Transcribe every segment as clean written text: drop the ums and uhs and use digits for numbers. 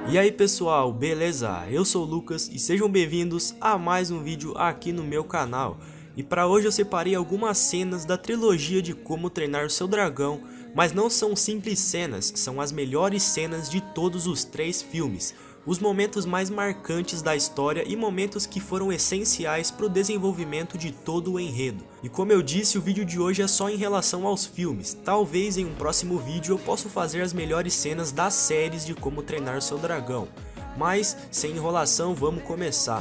E aí pessoal, beleza? Eu sou o Lucas e sejam bem-vindos a mais um vídeo aqui no meu canal. E para hoje eu separei algumas cenas da trilogia de Como Treinar o Seu Dragão, mas não são simples cenas, são as melhores cenas de todos os 3 filmes. Os momentos mais marcantes da história e momentos que foram essenciais para o desenvolvimento de todo o enredo. E como eu disse, o vídeo de hoje é só em relação aos filmes. Talvez em um próximo vídeo eu possa fazer as melhores cenas das séries de Como Treinar o Seu Dragão. Mas, sem enrolação, vamos começar.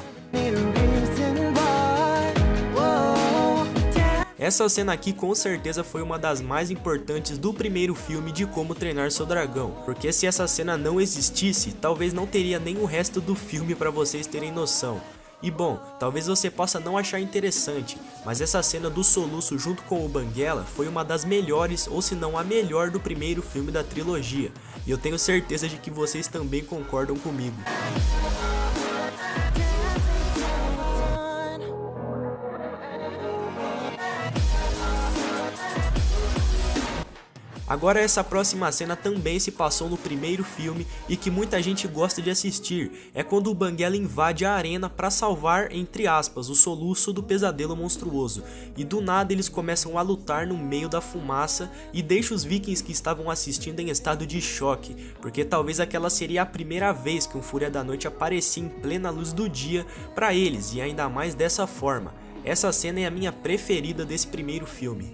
Essa cena aqui com certeza foi uma das mais importantes do primeiro filme de Como Treinar Seu Dragão, porque se essa cena não existisse, talvez não teria nem o resto do filme para vocês terem noção. E bom, talvez você possa não achar interessante, mas essa cena do soluço junto com o Banguela foi uma das melhores, ou se não a melhor do primeiro filme da trilogia, e eu tenho certeza de que vocês também concordam comigo. Agora essa próxima cena também se passou no primeiro filme e que muita gente gosta de assistir, é quando o Banguela invade a arena para salvar, entre aspas, o soluço do pesadelo monstruoso, e do nada eles começam a lutar no meio da fumaça e deixa os vikings que estavam assistindo em estado de choque, porque talvez aquela seria a primeira vez que um Fúria da Noite aparecia em plena luz do dia para eles, e ainda mais dessa forma. Essa cena é a minha preferida desse primeiro filme.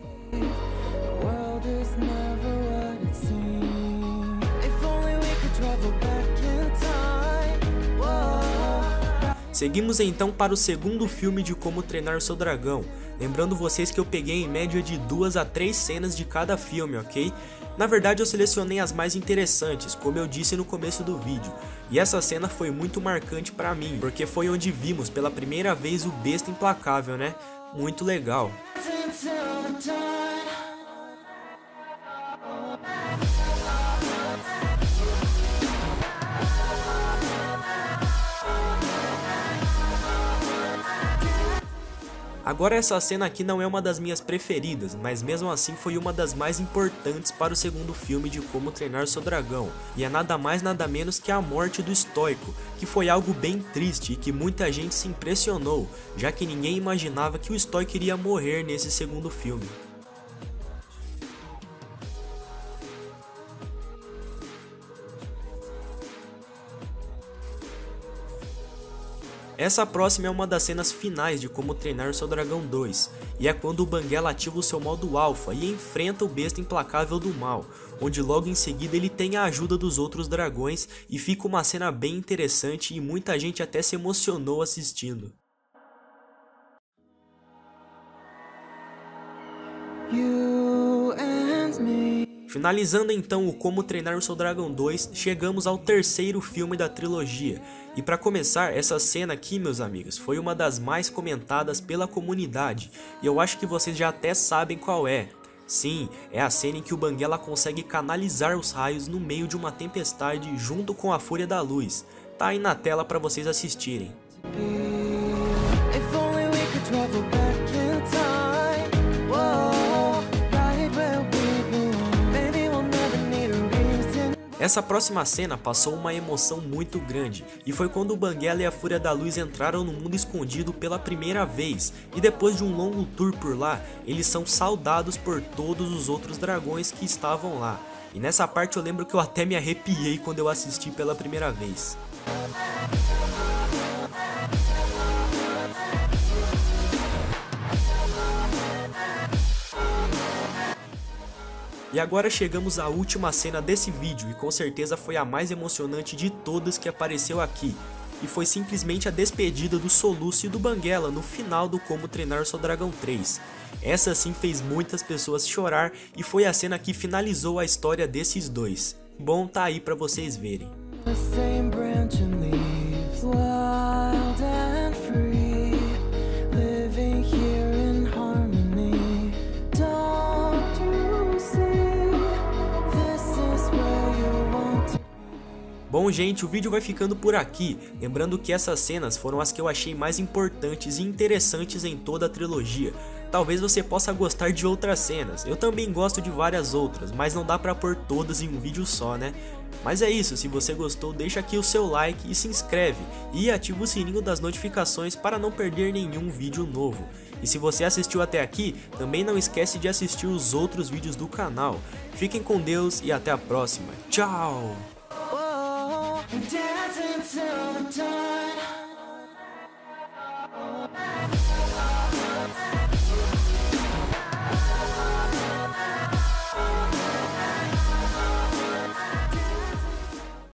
Seguimos então para o segundo filme de Como Treinar o Seu Dragão, lembrando vocês que eu peguei em média de 2 a 3 cenas de cada filme, ok? Na verdade eu selecionei as mais interessantes, como eu disse no começo do vídeo, e essa cena foi muito marcante pra mim, porque foi onde vimos pela primeira vez o Besta Implacável, né? Muito legal. Agora essa cena aqui não é uma das minhas preferidas, mas mesmo assim foi uma das mais importantes para o segundo filme de Como Treinar Seu Dragão, e é nada mais nada menos que a morte do Estoico, que foi algo bem triste e que muita gente se impressionou, já que ninguém imaginava que o Estoico iria morrer nesse segundo filme. Essa próxima é uma das cenas finais de Como Treinar o Seu Dragão 2, e é quando o Banguela ativa o seu modo alfa e enfrenta o Besta Implacável do Mal, onde logo em seguida ele tem a ajuda dos outros dragões e fica uma cena bem interessante e muita gente até se emocionou assistindo. Finalizando então o Como Treinar o Seu Dragão 2, chegamos ao terceiro filme da trilogia. E para começar, essa cena aqui, meus amigos, foi uma das mais comentadas pela comunidade, e eu acho que vocês já até sabem qual é. Sim, é a cena em que o Banguela consegue canalizar os raios no meio de uma tempestade junto com a Fúria da Luz. Tá aí na tela para vocês assistirem. Essa próxima cena passou uma emoção muito grande, e foi quando o Banguela e a Fúria da Luz entraram no mundo escondido pela primeira vez, e depois de um longo tour por lá, eles são saudados por todos os outros dragões que estavam lá. E nessa parte eu lembro que eu até me arrepiei quando eu assisti pela primeira vez. E agora chegamos à última cena desse vídeo, e com certeza foi a mais emocionante de todas que apareceu aqui. E foi simplesmente a despedida do Soluço e do Banguela no final do Como Treinar o Seu Dragão 3. Essa sim fez muitas pessoas chorar e foi a cena que finalizou a história desses dois. Bom, tá aí pra vocês verem. Bom gente, o vídeo vai ficando por aqui, lembrando que essas cenas foram as que eu achei mais importantes e interessantes em toda a trilogia. talvez você possa gostar de outras cenas. Eu também gosto de várias outras, mas não dá pra pôr todas em um vídeo só, né? Mas é isso, se você gostou, deixa aqui o seu like e se inscreve, e ativa o sininho das notificações para não perder nenhum vídeo novo. E se você assistiu até aqui, também não esquece de assistir os outros vídeos do canal. Fiquem com Deus e até a próxima. Tchau!